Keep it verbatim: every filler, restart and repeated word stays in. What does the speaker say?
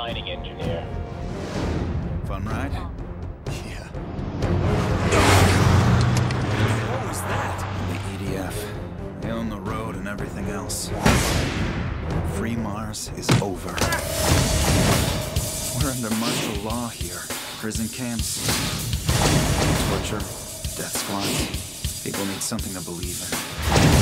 mining engineer. Fun ride? Yeah. What was that? The E D F. They own the road and everything else. Free Mars is over. We're under martial law here. Prison camps, torture, death squads. People need something to believe in.